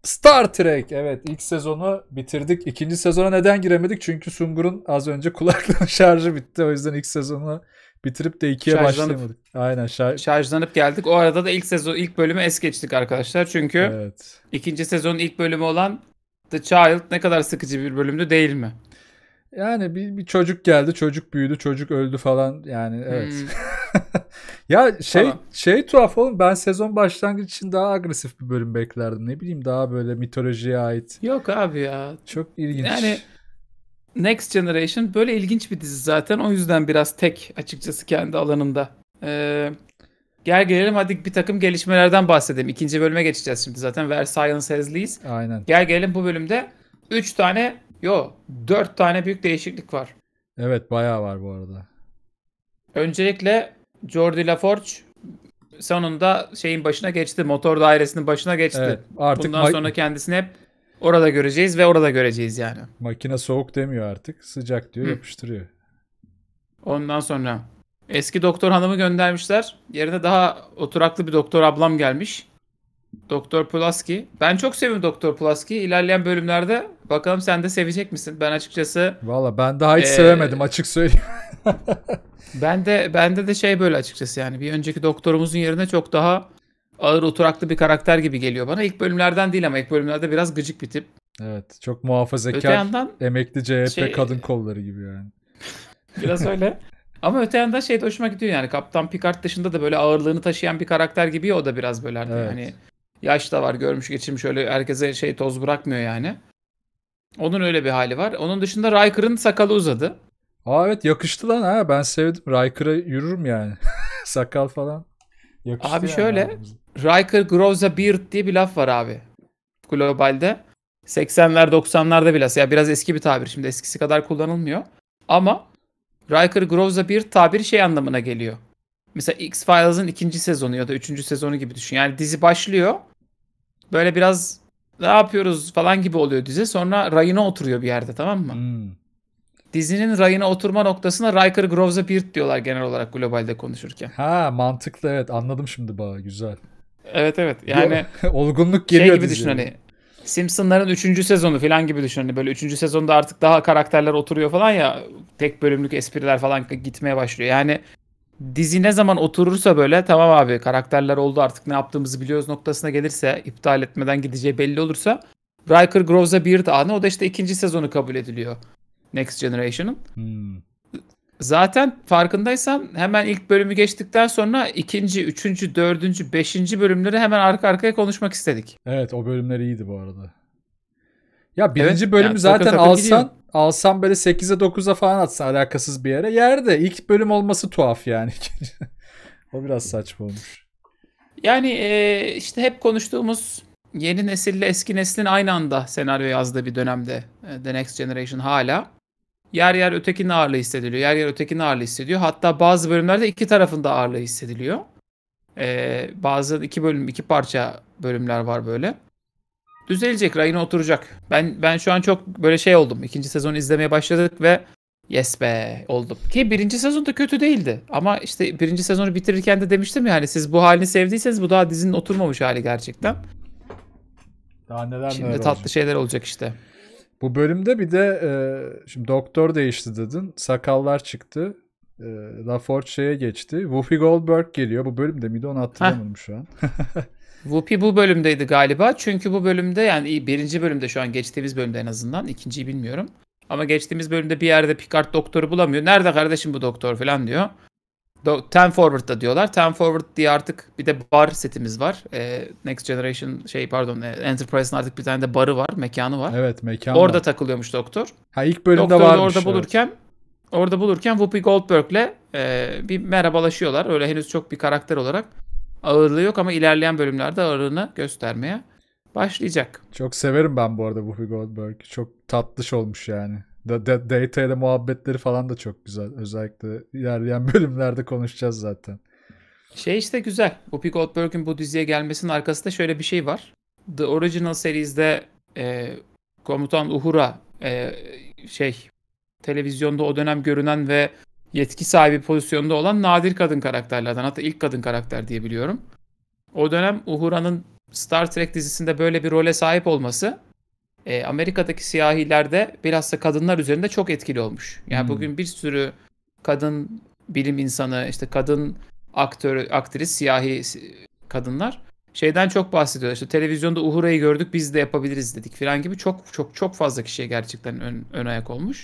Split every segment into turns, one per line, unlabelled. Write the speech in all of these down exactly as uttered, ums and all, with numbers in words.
Star Trek. Evet, ilk sezonu bitirdik. İkinci sezona neden giremedik? Çünkü Sungur'un az önce kulaklığın şarjı bitti. O yüzden ilk sezonu bitirip de ikiye
Şarjlanıp
başlayamadık. Aynen. Şar
şarjlanıp geldik. O arada da ilk sezon ilk bölümü es geçtik arkadaşlar. Çünkü
evet.
ikinci sezonun ilk bölümü olan The Child ne kadar sıkıcı bir bölümdü değil mi?
Yani bir, bir çocuk geldi, çocuk büyüdü, çocuk öldü falan. Yani evet.
Hmm,
Ya şey
falan.
şey tuhaf oğlum, ben sezon başlangıcı için daha agresif bir bölüm beklerdim. Ne bileyim, daha böyle mitolojiye ait.
Yok abi ya.
Çok ilginç.
Yani Next Generation böyle ilginç bir dizi zaten. O yüzden biraz tek açıkçası kendi alanında. Ee, Gel gelelim hadi bir takım gelişmelerden bahsedelim. İkinci bölüme geçeceğiz şimdi zaten. Where Silence Has Leads.
Aynen.
Gel gelelim bu bölümde üç tane, yo dört tane büyük değişiklik var.
Evet, bayağı var bu arada.
Öncelikle Geordi LaForge sonunda şeyin başına geçti. Motor dairesinin başına geçti.
Evet, artık
Bundan
ma-
sonra kendisini hep orada göreceğiz ve orada göreceğiz yani.
makine soğuk demiyor artık. Sıcak diyor,
Hı.
yapıştırıyor.
Ondan sonra eski doktor hanımı göndermişler. Yerine daha oturaklı bir doktor ablam gelmiş. Doktor Pulaski. Ben çok seviyorum Doktor Pulaski. İlerleyen bölümlerde bakalım sen de sevecek misin? Ben açıkçası
Valla ben daha hiç
eee,
sevemedim, açık söyleyeyim.
ben de bende de şey böyle açıkçası yani bir önceki doktorumuzun yerine çok daha ağır oturaklı bir karakter gibi geliyor bana. İlk bölümlerden değil ama ilk bölümlerde biraz gıcık bir tip.
Evet, çok
Öte
muhafazakar,
yandan
emekli C H P
şey
kadın kolları gibi yani.
biraz öyle. Ama öte yandan şey de hoşuma gidiyor yani Kaptan Picard dışında da böyle ağırlığını taşıyan bir karakter gibi ya o da biraz böyle hani hani
Evet.
yaş da var görmüş geçirmiş öyle herkese şey toz bırakmıyor yani. Onun öyle bir hali var. Onun dışında Riker'ın sakalı uzadı.
Aa evet, yakıştı lan ha. Ben sevdim. Riker'a yürürüm yani. Sakal falan. Yakıştı
Abi
yani
şöyle
abimize.
Riker grows a beard diye bir laf var abi. Globalde. seksenler doksanlarda bile. Ya biraz eski bir tabir. Şimdi eskisi kadar kullanılmıyor. Ama Riker grows a beard tabiri şey anlamına geliyor. Mesela X-Files'ın ikinci sezonu ya da üçüncü sezonu gibi düşün. Yani dizi başlıyor. Böyle biraz ne yapıyoruz falan gibi oluyor dizi. Sonra rayına oturuyor bir yerde tamam mı?
Hmm.
Dizinin rayına oturma noktasına Riker grows a beard diyorlar genel olarak globalde konuşurken.
Ha, mantıklı, evet, anladım şimdi, bayağı güzel.
Evet evet
Bir
yani
olgunluk
şey
geliyor
gibi düşün
diziye.
hani Simpsonların üçüncü sezonu falan gibi düşün. Hani böyle üçüncü sezonda artık daha karakterler oturuyor falan ya tek bölümlük espriler falan gitmeye başlıyor. Yani dizi ne zaman oturursa böyle tamam abi karakterler oldu artık ne yaptığımızı biliyoruz noktasına gelirse iptal etmeden gideceği belli olursa Riker Grows a Beard anı o da işte ikinci sezonu kabul ediliyor Next Generation'ın.
Hmm.
Zaten farkındaysan hemen ilk bölümü geçtikten sonra ikinci, üçüncü, dördüncü, beşinci bölümleri hemen arka arkaya konuşmak istedik.
Evet, o bölümler iyiydi bu arada. Ya
Evet
birinci bölümü
yani takır
zaten
takır gidiyor.
alsan alsan böyle sekize dokuza falan atsan alakasız bir yere. Yerde ilk bölüm olması tuhaf yani. O biraz saçma olmuş.
Yani e, işte hep konuştuğumuz yeni nesille eski neslin aynı anda senaryo yazdığı bir dönemde e, The Next Generation hala. Yer yer ötekinin ağırlığı hissediliyor. Yer yer ötekinin ağırlığı hissediyor. Hatta bazı bölümlerde iki tarafın da ağırlığı hissediliyor. E, bazı iki bölüm, iki parça bölümler var böyle. Düzelecek, rayına oturacak. Ben ben şu an çok böyle şey oldum. İkinci sezonu izlemeye başladık ve yes be oldum. Ki birinci sezon da kötü değildi. Ama işte birinci sezonu bitirirken de demiştim ya hani siz bu halini sevdiyseniz bu daha dizinin oturmamış hali gerçekten.
Daha neler neler
Şimdi tatlı
olacak.
şeyler olacak işte.
Bu bölümde bir de e, şimdi doktor değişti dedin. Sakallar çıktı. E, LaForge şeye geçti. Whoopi Goldberg geliyor. Bu bölümde miydi, onu
Heh,
hatırlamadım şu an.
Whoopi bu bölümdeydi galiba. Çünkü bu bölümde yani birinci bölümde şu an geçtiğimiz bölümde en azından. İkinciyi bilmiyorum. Ama geçtiğimiz bölümde bir yerde Picard doktoru bulamıyor. Nerede kardeşim bu doktor falan diyor. Do- Ten Forward'da diyorlar. Ten Forward diye artık bir de bar setimiz var. Ee, Next Generation şey pardon e, Enterprise'ın artık bir tane de barı var, mekanı var.
Evet, mekan
Orada
var.
takılıyormuş doktor.
Ha, ilk bölümde
Doktoru da orada
varmış, evet.
bulurken orada bulurken Whoopi Goldberg'le e, bir merhabalaşıyorlar. Öyle henüz çok bir karakter olarak ağırlığı yok ama ilerleyen bölümlerde ağırlığını göstermeye başlayacak.
Çok severim ben bu arada Whoopi Goldberg. Çok tatlış olmuş yani. Da, da, Data ile muhabbetleri falan da çok güzel. Özellikle ilerleyen bölümlerde konuşacağız zaten.
Şey işte güzel. Whoopi Goldberg'in bu diziye gelmesinin arkasında şöyle bir şey var. The Original Series'de e, Komutan Uhura e, şey televizyonda o dönem görünen ve yetki sahibi pozisyonda olan nadir kadın karakterlerden. Hatta ilk kadın karakter diye biliyorum. O dönem Uhura'nın Star Trek dizisinde böyle bir role sahip olması e, Amerika'daki siyahilerde bilhassa kadınlar üzerinde çok etkili olmuş. Yani
Hmm.
bugün bir sürü kadın bilim insanı, işte kadın aktör, aktris, siyahi kadınlar şeyden çok bahsediyorlar. İşte televizyonda Uhura'yı gördük, biz de yapabiliriz dedik falan gibi çok çok çok fazla kişiye gerçekten ön, ön ayak olmuş.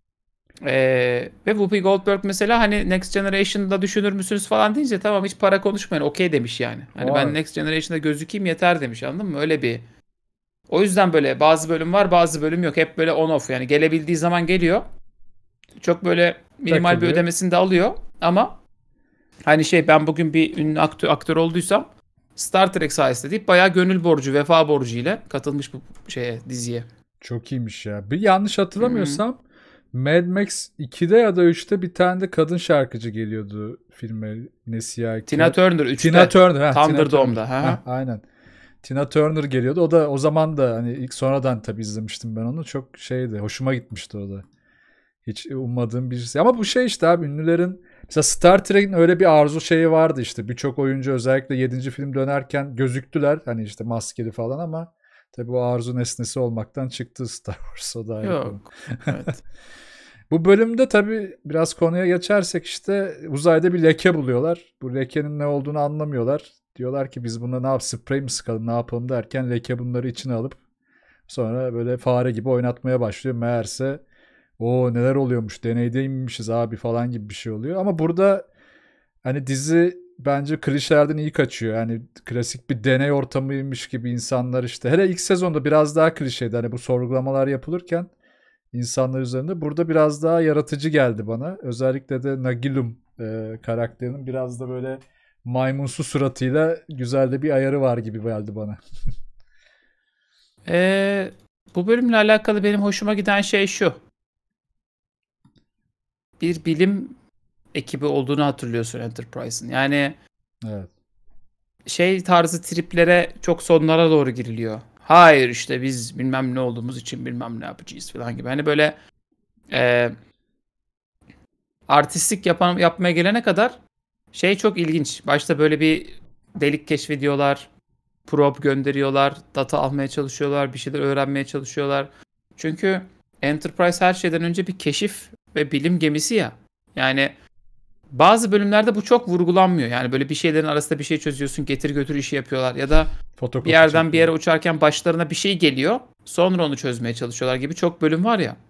Ee, ve Whoopi Goldberg mesela hani Next Generation'da düşünür müsünüz falan deyince tamam hiç para konuşmayın okey demiş yani. Hani
Vay.
ben Next Generation'da gözükeyim yeter demiş, anladın mı? Öyle bir. O yüzden böyle bazı bölüm var, bazı bölüm yok. Hep böyle on off yani, gelebildiği zaman geliyor. Çok böyle minimal bir
Takılıyor.
ödemesini de alıyor ama hani şey, ben bugün bir ünlü aktör, aktör olduysam Star Trek sayesinde deyip bayağı gönül borcu, vefa borcu ile katılmış bu şeye, diziye.
Çok iyiymiş ya. Bir yanlış
Hı.
hatırlamıyorsam Mad Max ikide ya da üçte bir tane de kadın şarkıcı geliyordu filme. Yine siyah.
Tina Turner üçte.
Tina Turner. Ha, Tina Turner.
Thunderdome'da. Ha.
Ha, aynen. Tina Turner geliyordu. O da o zaman da hani ilk sonradan tabii izlemiştim ben onu. Çok şeydi. Hoşuma gitmişti o da. Hiç ummadığım birisi. Ama bu şey işte abi, ünlülerin mesela Star Trek'in öyle bir arzu şeyi vardı işte. Birçok oyuncu özellikle yedinci film dönerken gözüktüler. Hani işte maskeli falan ama tabii bu arzu nesnesi olmaktan çıktı Star Wars. O da ayrı konu.
Yok. Evet.
Bu bölümde tabii biraz konuya geçersek işte uzayda bir leke buluyorlar. Bu lekenin ne olduğunu anlamıyorlar. Diyorlar ki biz buna ne yap, sprey mi sıkalım, ne yapalım derken leke bunları içine alıp sonra böyle fare gibi oynatmaya başlıyor. Meğerse o neler oluyormuş, deneydeymişiz abi falan gibi bir şey oluyor. Ama burada hani dizi bence klişelerden iyi kaçıyor. Yani klasik bir deney ortamıymış gibi insanlar işte. Hele ilk sezonda biraz daha klişeydi. Hani bu sorgulamalar yapılırken insanlar üzerinde. Burada biraz daha yaratıcı geldi bana. Özellikle de Nagilum e, karakterinin biraz da böyle maymunsu suratıyla güzel de bir ayarı var gibi geldi bana.
Ee, bu bölümle alakalı benim hoşuma giden şey şu. Bir bilim ekibi olduğunu hatırlıyorsun Enterprise'ın. Yani
Evet.
şey tarzı triplere çok sonlara doğru giriliyor. Hayır işte biz bilmem ne olduğumuz için bilmem ne yapacağız falan gibi. Hani böyle e, artistik yapan, yapmaya gelene kadar şey çok ilginç. Başta böyle bir delik keşfediyorlar. Probe gönderiyorlar. Data almaya çalışıyorlar. Bir şeyler öğrenmeye çalışıyorlar. Çünkü Enterprise her şeyden önce bir keşif ve bilim gemisi ya. Yani bazı bölümlerde bu çok vurgulanmıyor. Yani böyle bir şeylerin arasında bir şey çözüyorsun, getir götür işi yapıyorlar. Ya da
Fotokopi
bir yerden bir
çekiyor.
yere uçarken başlarına bir şey geliyor. Sonra onu çözmeye çalışıyorlar gibi çok bölüm var ya.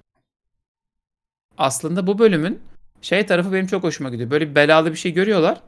Aslında bu bölümün şey tarafı benim çok hoşuma gidiyor. Böyle bir belalı bir şey görüyorlar.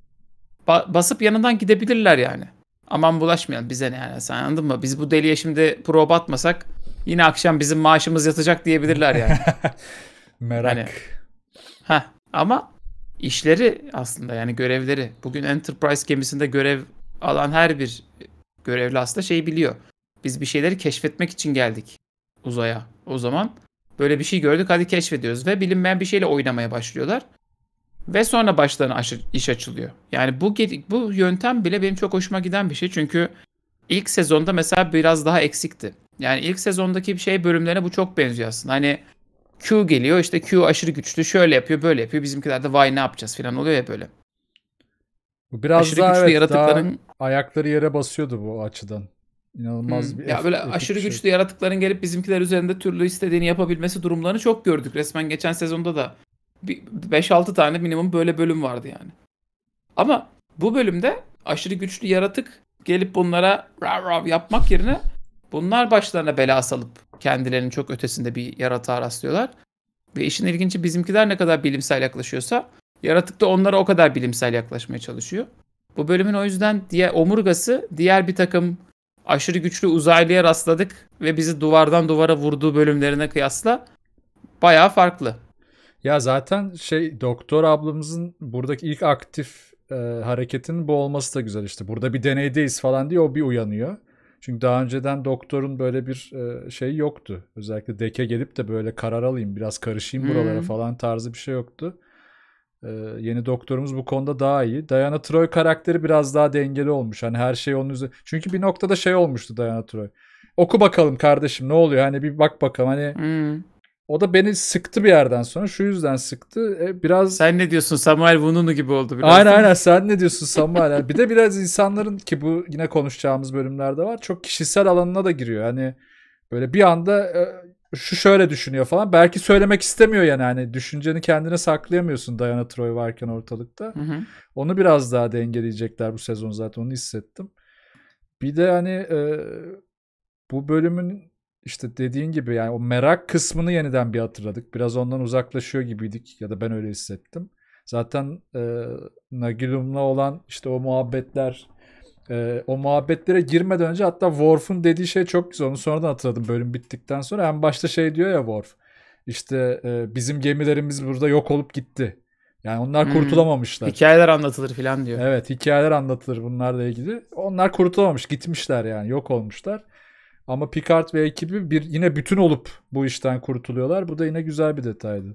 Ba- basıp yanından gidebilirler yani. Aman bulaşmayalım bize ne yani, sen anladın mı? Biz bu deliye şimdi probe atmasak yine akşam bizim maaşımız yatacak diyebilirler yani.
Merak.
Hani ha ama işleri aslında, yani görevleri. Bugün Enterprise gemisinde görev alan her bir görevli aslında şeyi biliyor. Biz bir şeyleri keşfetmek için geldik uzaya. O zaman böyle bir şey gördük, hadi keşfediyoruz ve bilinmeyen bir şeyle oynamaya başlıyorlar. Ve sonra başlarına aşı- iş açılıyor. Yani bu bu yöntem bile benim çok hoşuma giden bir şey. Çünkü ilk sezonda mesela biraz daha eksikti. Yani ilk sezondaki bir şey bölümlerine bu çok benziyor aslında. Hani Q geliyor, işte Q aşırı güçlü, şöyle yapıyor böyle yapıyor. Bizimkiler de vay ne yapacağız falan oluyor ya böyle.
Bu biraz
Aşırı
daha
güçlü
evet, daha
yaratıkların
ayakları yere basıyordu bu açıdan. İnanılmaz
hmm,
bir
ya
ef-
böyle
epik bir
aşırı
şey.
güçlü yaratıkların gelip bizimkiler üzerinde türlü istediğini yapabilmesi durumlarını çok gördük. Resmen geçen sezonda da bir beş altı tane minimum böyle bölüm vardı yani. Ama bu bölümde aşırı güçlü yaratık gelip bunlara rav rav yapmak yerine bunlar başlarına bela salıp kendilerinin çok ötesinde bir yaratığa rastlıyorlar. Ve işin ilginci, bizimkiler ne kadar bilimsel yaklaşıyorsa yaratık da onlara o kadar bilimsel yaklaşmaya çalışıyor. Bu bölümün o yüzden diğer omurgası diğer bir takım aşırı güçlü uzaylıya rastladık ve bizi duvardan duvara vurduğu bölümlerine kıyasla bayağı farklı.
Ya zaten şey, doktor ablamızın buradaki ilk aktif e, hareketinin bu olması da güzel işte. Burada bir deneydeyiz falan diye o bir uyanıyor. Çünkü daha önceden doktorun böyle bir e, şey yoktu. Özellikle deke gelip de böyle karar alayım, biraz karışayım buralara
Hmm.
falan tarzı bir şey yoktu. E, yeni doktorumuz bu konuda daha iyi. Diana Troy karakteri biraz daha dengeli olmuş. Hani her şey onun üzerine. Çünkü bir noktada şey olmuştu Diana Troy. Oku bakalım kardeşim ne oluyor? Hani bir bak bakalım hani
Hmm.
o da beni sıktı bir yerden sonra. Şu yüzden sıktı. E, biraz
Sen ne diyorsun? Samuel Vununu gibi oldu biraz.
aynen aynen sen ne diyorsun Samuel? Bir de biraz insanların ki bu yine konuşacağımız bölümlerde var. Çok kişisel alanına da giriyor. Hani böyle bir anda e, şu şöyle düşünüyor falan. Belki söylemek istemiyor yani. Hani düşünceni kendine saklayamıyorsun Diana Troy varken ortalıkta.
Hı hı.
Onu biraz daha dengeleyecekler bu sezon zaten onu hissettim. Bir de hani e, bu bölümün işte dediğin gibi yani o merak kısmını yeniden bir hatırladık. Biraz ondan uzaklaşıyor gibiydik ya da ben öyle hissettim. Zaten e, Nagilum'la olan işte o muhabbetler e, o muhabbetlere girmeden önce hatta Worf'un dediği şey çok güzel. Onu sonradan hatırladım bölüm bittikten sonra. En başta şey diyor ya Worf. İşte e, bizim gemilerimiz burada yok olup gitti. Yani onlar
Hmm.
kurtulamamışlar.
Hikayeler anlatılır falan diyor.
Evet hikayeler anlatılır bunlarla ilgili. Onlar kurtulamamış gitmişler yani yok olmuşlar. Ama Picard ve ekibi bir yine bütün olup bu işten kurtuluyorlar. Bu da yine güzel bir detaydı.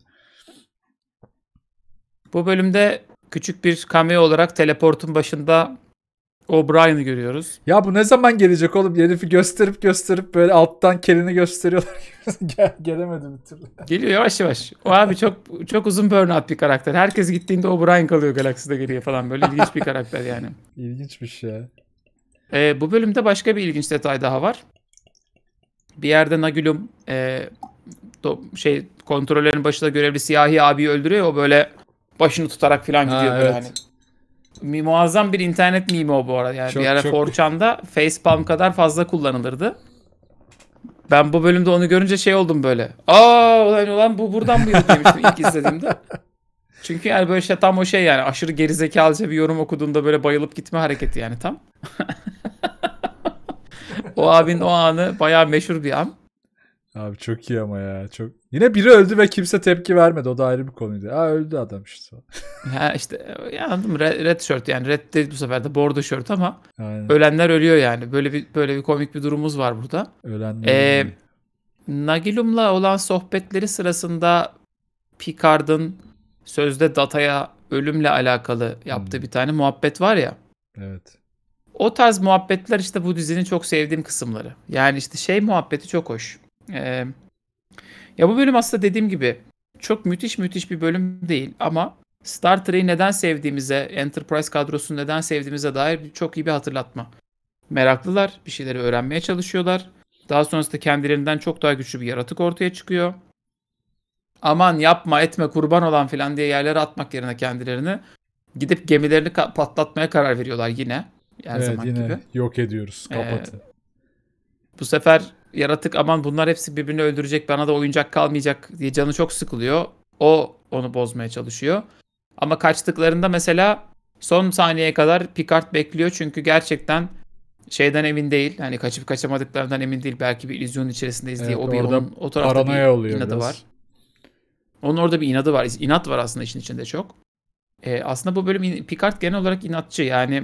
Bu bölümde küçük bir cameo olarak teleportun başında O'Brien'i görüyoruz.
Ya bu ne zaman gelecek oğlum? Herifi gösterip gösterip böyle alttan kelini gösteriyorlar. Gel, gelemedi bir türlü.
Geliyor yavaş yavaş. O abi çok çok uzun burnout bir karakter. Herkes gittiğinde O'Brien kalıyor galakside geriye falan. Böyle ilginç bir karakter yani.
İlginçmiş ya.
Ee, bu bölümde başka bir ilginç detay daha var. Bir yerde Nagilum e, do- şey kontrollerin başında görevli siyahi abiyi öldürüyor. O böyle başını tutarak falan
Ha,
gidiyor böyle
evet.
hani. Mi- Muazzam bir internet meme o bu arada. Yani
Çok,
bir ara
çok.
four chan'da facepalm kadar fazla kullanılırdı. Ben bu bölümde onu görünce şey oldum böyle. Aa ulan, ulan bu buradan mıydı demiştim ilk izlediğimde. Çünkü yani böyle şey tam o şey yani aşırı gerizekalıca bir yorum okuduğunda böyle bayılıp gitme hareketi yani tam. O abinin o anı bayağı meşhur bir an.
Abi çok iyi ama ya. Çok. Yine biri öldü ve kimse tepki vermedi. O da ayrı bir konuydu. Ha öldü adam işte.
Ha işte ya anladım red, red shirt yani red değil bu sefer de bordo shirt ama
Aynen.
ölenler ölüyor yani. Böyle bir böyle bir komik bir durumumuz var burada.
Ölenler
Ee,
ölüyor.
Nagilum'la olan sohbetleri sırasında Picard'ın sözde Data'ya ölümle alakalı yaptığı
Hmm.
bir tane muhabbet var ya.
Evet.
O tarz muhabbetler işte bu dizinin çok sevdiğim kısımları. Yani işte şey muhabbeti çok hoş. Ee, ya bu bölüm aslında dediğim gibi çok müthiş müthiş bir bölüm değil ama Star Trek'i neden sevdiğimize, Enterprise kadrosunu neden sevdiğimize dair çok iyi bir hatırlatma. Meraklılar, bir şeyleri öğrenmeye çalışıyorlar. Daha sonrasında kendilerinden çok daha güçlü bir yaratık ortaya çıkıyor. Aman yapma etme kurban olan filan diye yerlere atmak yerine kendilerini gidip gemilerini ka- patlatmaya karar veriyorlar yine. Her
Evet
zaman
yine
gibi.
yok ediyoruz.
Ee,
Kapatın.
bu sefer yaratık aman bunlar hepsi birbirini öldürecek bana da oyuncak kalmayacak diye canı çok sıkılıyor. O onu bozmaya çalışıyor. Ama kaçtıklarında mesela son saniyeye kadar Picard bekliyor çünkü gerçekten şeyden emin değil. Hani kaçıp kaçamadıklarından emin değil. Belki bir illüzyonun içerisindeyiz diye.
Evet
O bir
orada
onun o tarafta bir
paranoya oluyor
inadı
biraz.
var. Onun orada bir inadı var. İnat var aslında işin içinde çok. Ee, aslında bu bölüm in- Picard genel olarak inatçı. Yani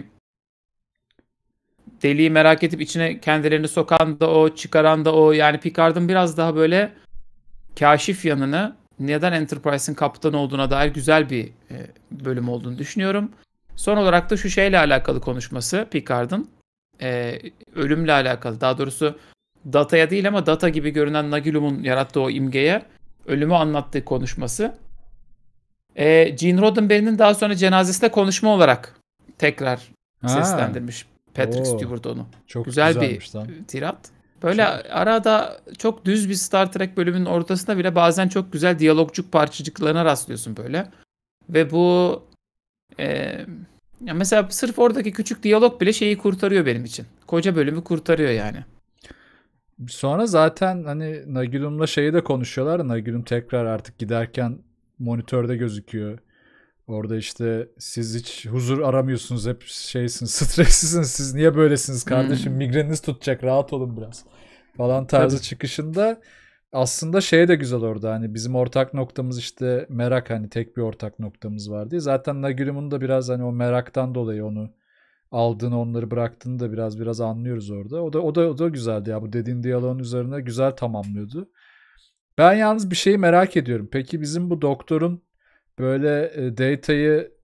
deliği merak edip içine kendilerini sokan da o, çıkaran da o. Yani Picard'ın biraz daha böyle kaşif yanını neden Enterprise'in kaptan olduğuna dair güzel bir e, bölüm olduğunu düşünüyorum. Son olarak da şu şeyle alakalı konuşması Picard'ın e, ölümle alakalı. Daha doğrusu Data'ya değil ama Data gibi görünen Nagilum'un yarattığı o imgeye ölümü anlattığı konuşması. E, Gene Roddenberry'nin daha sonra cenazesinde konuşma olarak tekrar
Ha.
seslendirmiş Patrick
Oo.
Stewart onu.
Çok
Güzel
güzelmiş
bir
lan.
tirat. Böyle
Çok-
arada çok düz bir Star Trek bölümünün ortasında bile bazen çok güzel diyalogcuk parçacıklarına rastlıyorsun böyle. Ve bu e, ya mesela sırf oradaki küçük diyalog bile şeyi kurtarıyor benim için. Koca bölümü kurtarıyor yani.
Sonra zaten hani Nagilum'la şeyi de konuşuyorlar. Nagilum tekrar artık giderken monitörde gözüküyor. Orada işte siz hiç huzur aramıyorsunuz. Hep şeysiniz, stressizsiniz. Siz niye böylesiniz kardeşim?
Hmm.
Migreniniz tutacak. Rahat olun biraz. Falan tarzı
Tabii.
çıkışında aslında şey de güzel orada. Hani bizim ortak noktamız işte merak. Hani tek bir ortak noktamız var diye. Zaten Nagilum'un da biraz hani o meraktan dolayı onu aldığını onları bıraktığını da biraz biraz anlıyoruz orada. O da o da o da güzeldi ya. Bu dediğin diyaloğun üzerine güzel tamamlıyordu. Ben yalnız bir şeyi merak ediyorum. Peki bizim bu doktorun böyle e, Data'yı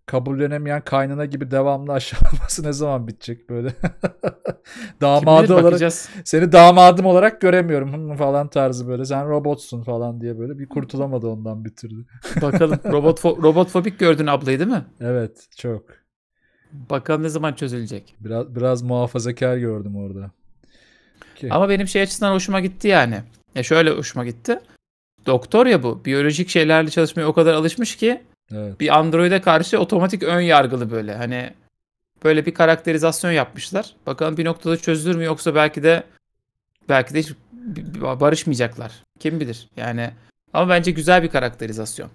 kabullenemeyen kaynana gibi devamlı aşağılaması ne zaman bitecek böyle?
Kim
Damadı
bilir,
olarak
bakacağız.
seni damadım olarak göremiyorum falan tarzı böyle. Sen robotsun falan diye böyle bir kurtulamadı ondan bir türlü.
Bakalım. Robot fo- robotfobik gördün ablayı değil mi?
Evet, çok.
Bakalım ne zaman çözülecek.
Biraz biraz muhafazakar gördüm orada. Ki
Ama benim şey açısından hoşuma gitti yani. Ya şöyle hoşuma gitti. Doktor ya bu. Biyolojik şeylerle çalışmaya o kadar alışmış ki
evet.
bir androide karşı otomatik ön yargılı böyle. Hani böyle bir karakterizasyon yapmışlar. Bakalım bir noktada çözülür mü, yoksa belki de belki de hiç b- b- barışmayacaklar. Kim bilir. Yani ama bence güzel bir karakterizasyon.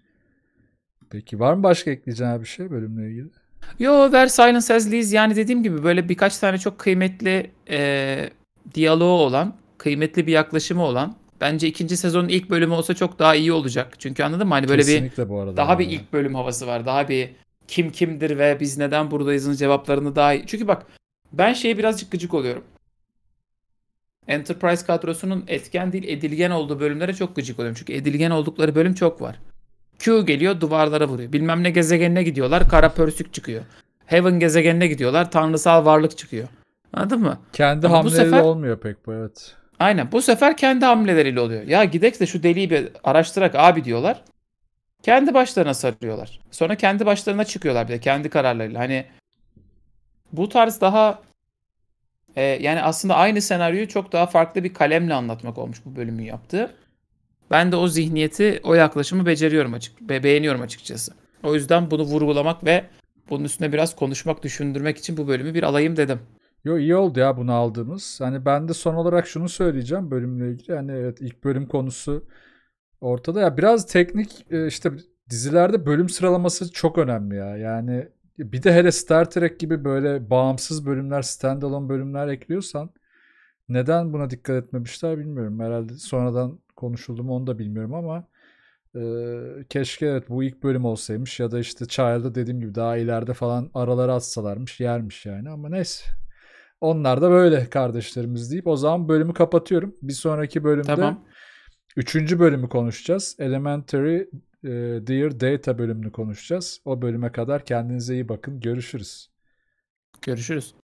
Peki var mı başka ekleyeceğin bir şey bölümle ilgili?
Yo, ver Silence as Lies, yani dediğim gibi böyle birkaç tane çok kıymetli e, diyaloğu olan, kıymetli bir yaklaşımı olan, bence ikinci sezonun ilk bölümü olsa çok daha iyi olacak. Çünkü anladın mı? Hani böyle bir
Kesinlikle bu arada.
daha bir
Yani.
ilk bölüm havası var. Daha bir kim kimdir ve biz neden buradayızın cevaplarını daha iyi. Çünkü bak, ben şeye birazcık gıcık oluyorum. Enterprise kadrosunun etken değil edilgen olduğu bölümlere çok gıcık oluyorum. Çünkü edilgen oldukları bölüm çok var. Q geliyor, duvarlara vuruyor. Bilmem ne gezegenine gidiyorlar, kara pörsük çıkıyor. Heaven gezegenine gidiyorlar, tanrısal varlık çıkıyor. Anladın mı?
Kendi
Ama bu
hamleleriyle
sefer
olmuyor pek bu, evet.
aynen bu sefer kendi hamleleriyle oluyor. Ya gidek de şu deliği bir araştırak abi diyorlar. Kendi başlarına sarıyorlar. Sonra kendi başlarına çıkıyorlar bir de kendi kararlarıyla. Hani bu tarz daha e, yani aslında aynı senaryoyu çok daha farklı bir kalemle anlatmak olmuş bu bölümün yaptığı. Ben de o zihniyeti, o yaklaşımı beceriyorum açık, be- beğeniyorum açıkçası. O yüzden bunu vurgulamak ve bunun üstüne biraz konuşmak, düşündürmek için bu bölümü bir alayım dedim.
Yo, iyi oldu ya bunu aldığımız. Hani ben de son olarak şunu söyleyeceğim bölümle ilgili. Hani evet, ilk bölüm konusu ortada ya, biraz teknik e, işte dizilerde bölüm sıralaması çok önemli ya. Yani bir de hele Star Trek gibi böyle bağımsız bölümler, standalone bölümler ekliyorsan neden buna dikkat etmemişler bilmiyorum. Herhalde sonradan konuşuldu mu onu da bilmiyorum ama e, keşke evet bu ilk bölüm olsaymış ya da işte Child'ı dediğim gibi daha ileride falan aralara atsalarmış, yermiş yani, ama neyse. Onlar da böyle kardeşlerimiz deyip o zaman bölümü kapatıyorum. Bir sonraki bölümde
Tamam.
üçüncü bölümü konuşacağız. Elementary e, Dear Data bölümünü konuşacağız. O bölüme kadar kendinize iyi bakın. Görüşürüz.
Görüşürüz.